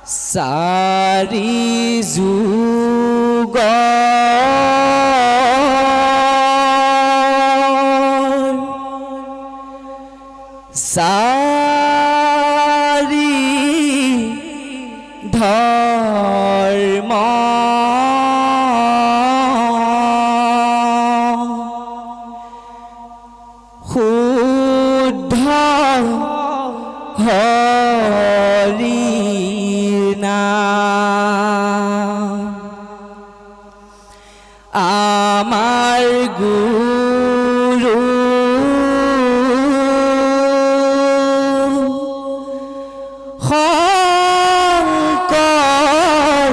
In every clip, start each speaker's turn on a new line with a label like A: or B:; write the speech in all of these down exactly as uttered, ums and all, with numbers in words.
A: Sari juga Sari dharma Shuddha Hari Amar Guru Shankar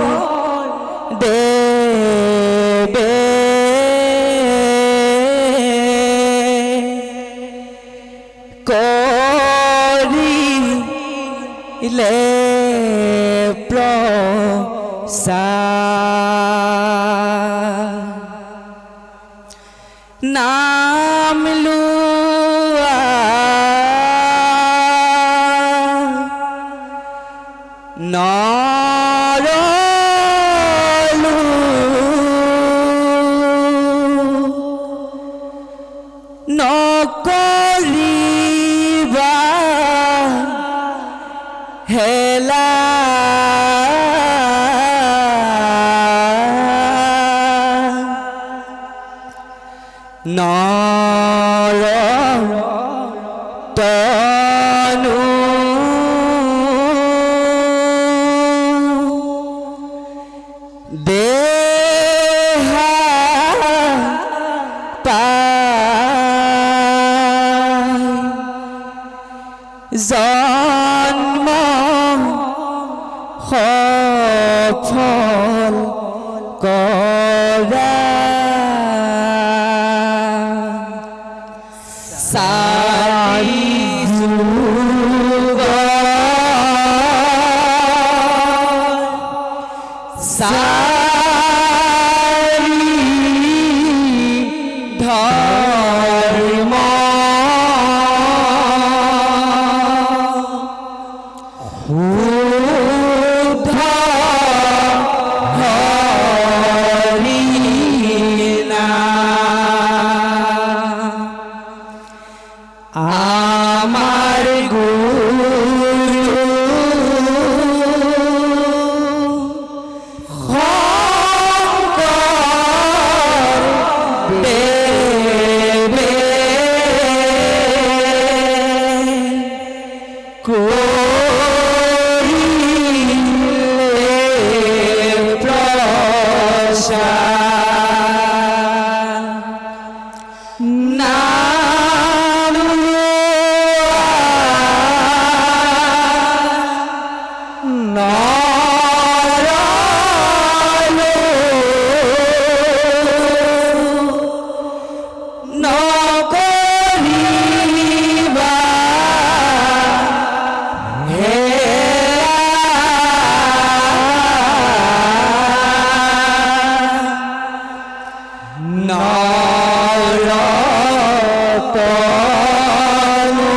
A: Deve Korile Prasad Naam lua Naralu Nokoriba Hela Nara Tanu Deha Pai Janma Safal Kora Sari juga Sari dharma Shuddha Harina Amar Guru Shankar Deve Korile Prasad Naam Naralu Nokoriba Nara Tanu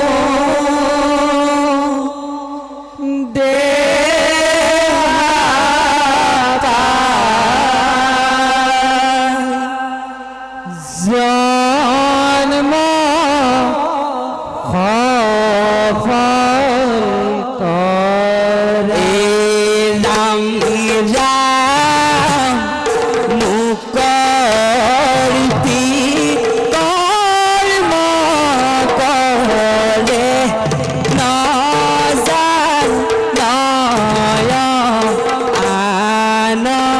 A: Deha Pai Janma Safal Kora Ram Ram Mukarti Karma Kore Nazar Naya Ana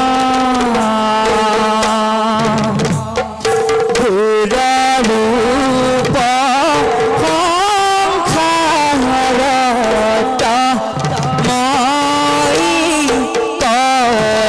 A: Rupa Kharata Mai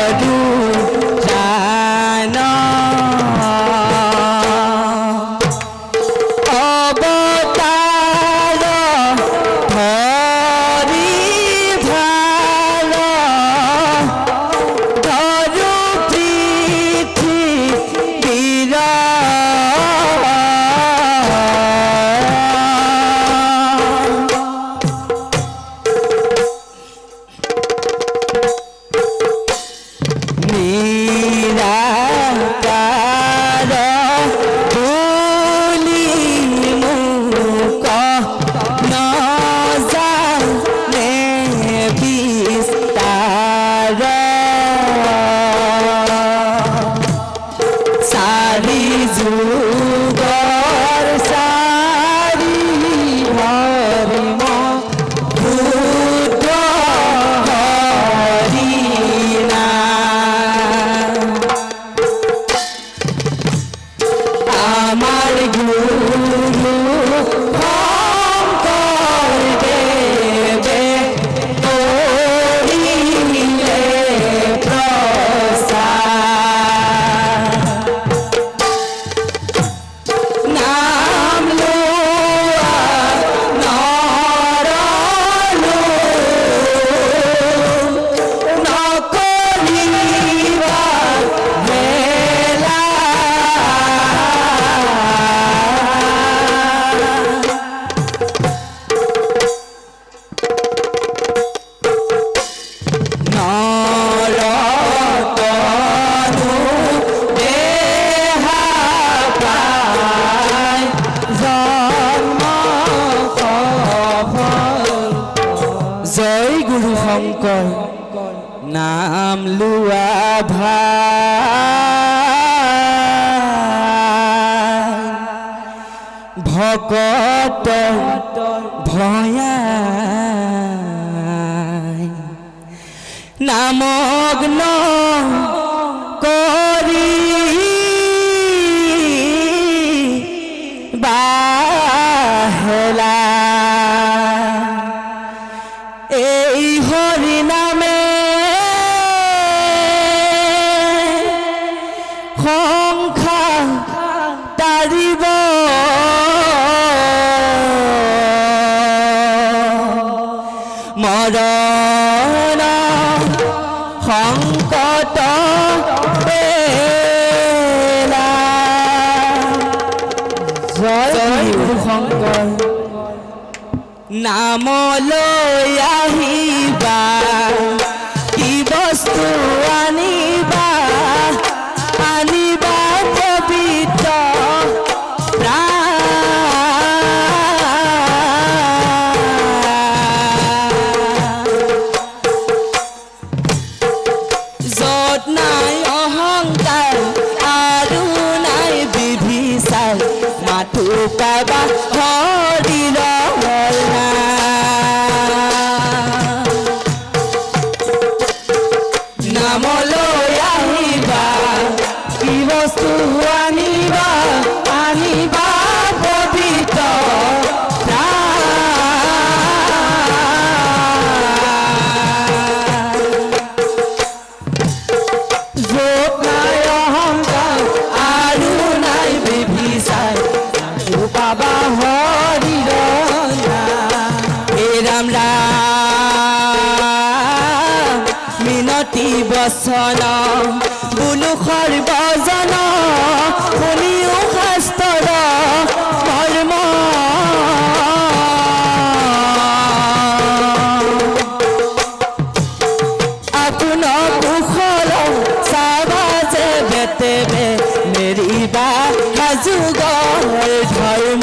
A: বিস্তাৰ চাৰি যুগৰ চাৰি ধৰ্ম বুদ্ধ হৰি নাম আমাৰ গুৰু শংকৰদেৱে কৰিলে প্ৰচাৰ নাম লোৱা নৰলো নকৰিবা হেলা নৰতনু দেহা পাই জন্ম সফল জয় গুৰু শংকৰ নাম লোৱা ভাই ভকত ভয়াই নামগ্ন কৰি বাহেলা এই হৰি নামে সংসাৰ তাৰিব মৰণ সংকট বেলা জয় গুৰু শংকৰ নামলৈ আহিবা কি বস্তু আনিবা আনিবা পবিত্ৰ য'ত নাই অহংকাৰ আৰু নাই বিভিচাৰ মাথো পাবা হৰিৰ নামলৈ আহিবা কি বস্তু আনিবা আনিবা পবিত্ৰ য'ত নাই অহংকাৰ আৰু নাই বিভিচাৰ মাথো পাবা হৰিৰ হে ৰাম ৰাম মিনতি বচন বোলো সৰ্বজন শুনিও শাস্ত্ৰৰ মৰ্ম আপোন কুশল চাবা যে বেতেবে মেৰিবা সাজুগৰ ধৰ্ম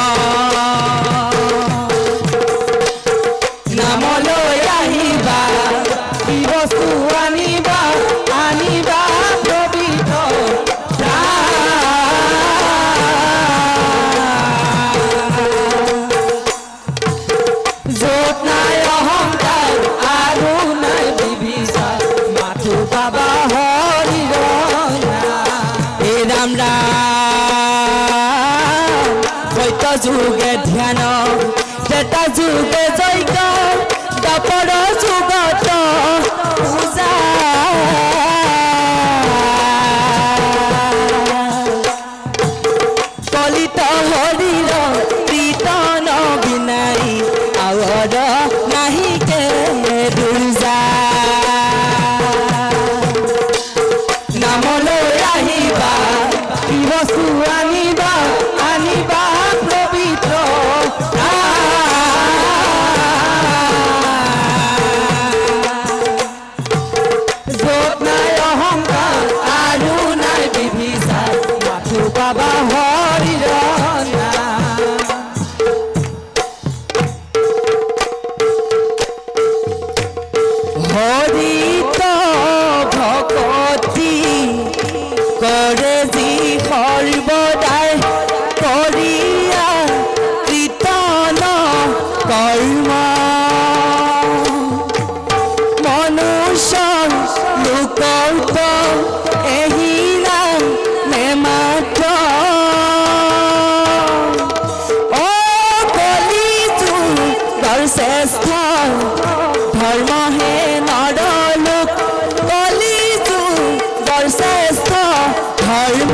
A: নামলৈ আহিবা কি বস্তু আনিবা আনিবা পবিত্ৰ য'ত নাই অহংকাৰ আৰু নাই বিভিচাৰ মাথো পাবা হৰিৰ নাম হে ৰাম ৰাম হৰিত ভকতি কৰে যি সৰ্বদাই কৰিয়া কীৰ্তন কৰ্ম মনুষ্য লোকত এহি নাম নেমাত্ৰ অ কলি যুগৰ শ্ৰেষ্ঠ ধৰ্ম হে নৰলোক কলি যুগৰ শ্ৰেষ্ঠ ধৰ্ম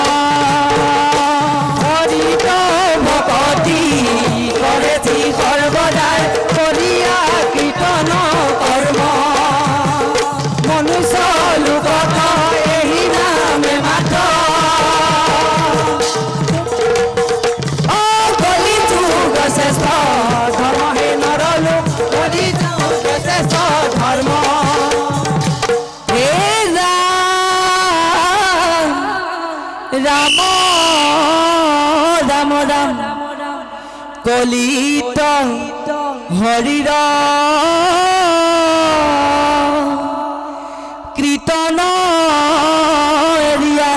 A: হৰিত ভকতি কৰে যি সৰ্বদাই কৰিয়া কীৰ্তন কৰ্ম মনুষ্য লোকত এহি নামে মাত্ৰ অ কলি যুগৰ শ্ৰেষ্ঠ ধৰ্ম হে নৰলোক কলি যুগৰ শ্ৰেষ্ঠ ধৰ্ম হে ৰাম ৰাম ৰাম কলিত হৰিৰ কীৰ্তন এৰিয়া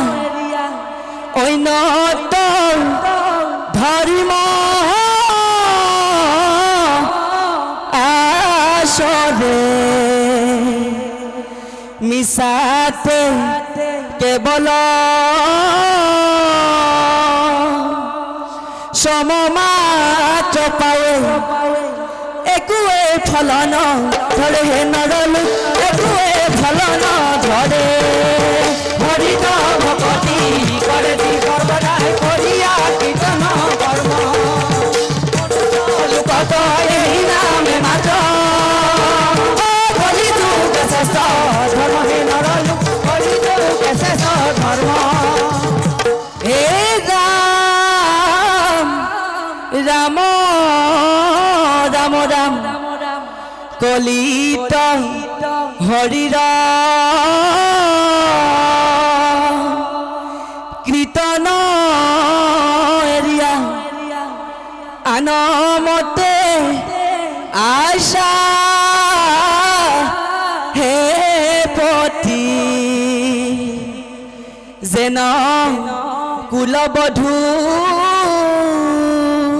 A: অন্যত ধৰ্ম আচৰে মিছাতে কেৱল সমমাত্ৰ পাৱে একোৱে ফল নধৰে হে নৰলোক একোৱে ফল নধৰে হৰিত ভকতি কৰে যি সৰ্বদাই কৰিয়া কীৰ্তন কৰ্ম লোকত এহি নামে মাত্ৰ কলি যুগ শ্ৰেষ্ঠ ধৰ্ম হে নৰলোক কলি যুগ শ্ৰেষ্ঠ ধৰ্ম হে ৰাম ৰাম ৰাম কলিত হৰিৰ কীৰ্তন এৰিয়া আনমতে আশা হে পতি যেন কুলবধূ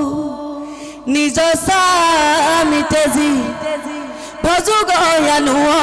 A: নিজ স্বামী তেজি ভজু গয়ানো